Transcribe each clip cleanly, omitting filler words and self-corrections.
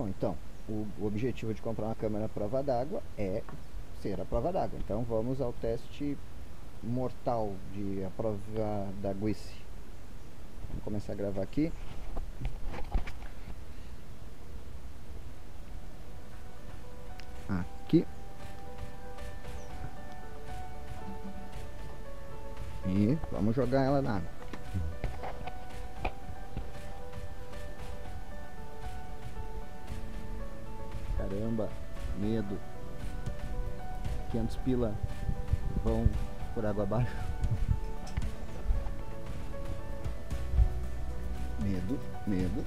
Bom, então, o objetivo de comprar uma câmera à prova d'água é ser a prova d'água. Então vamos ao teste mortal de a prova d'águice. Vamos começar a gravar aqui. Aqui. E vamos jogar ela na água. Caramba, medo. 500 pila vão por água abaixo. Medo, medo.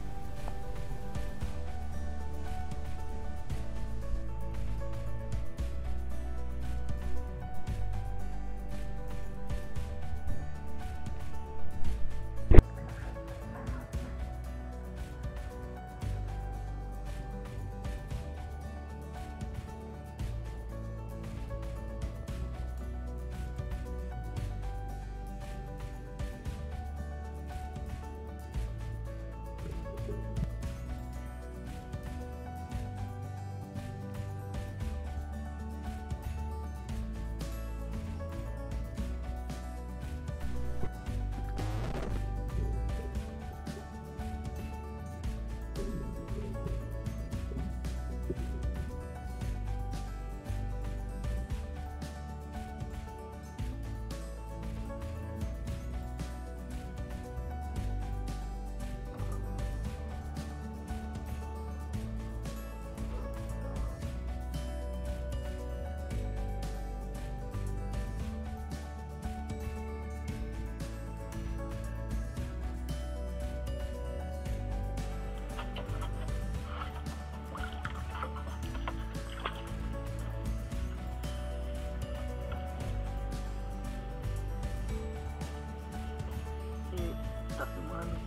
Tá filmando.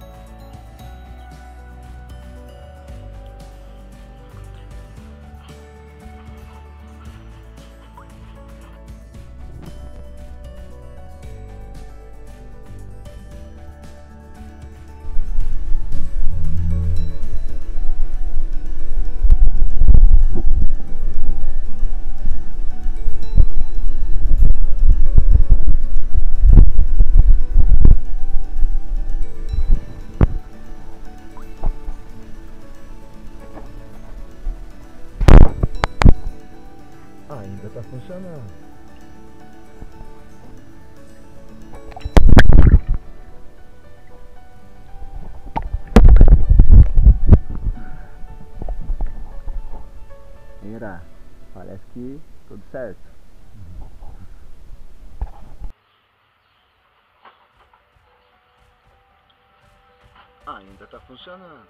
Ainda tá funcionando. Mira, parece que tudo certo. Ainda tá funcionando.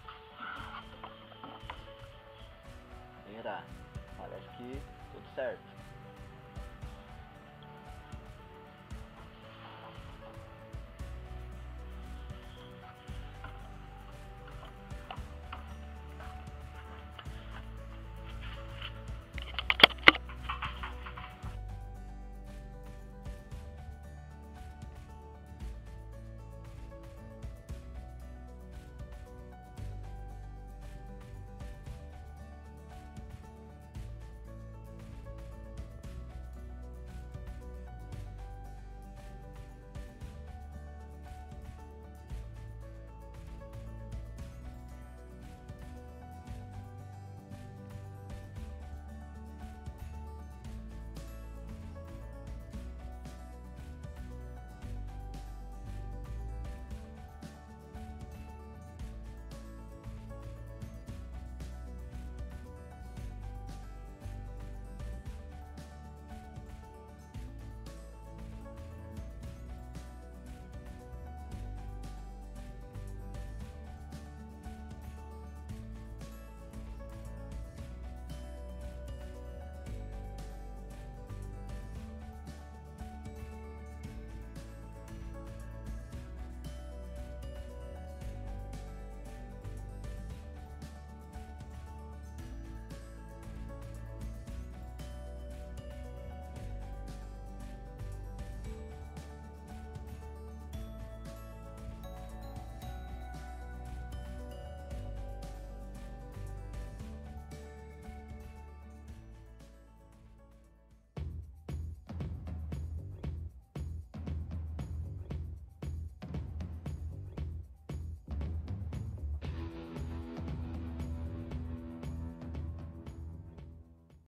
Mira, parece que tudo certo.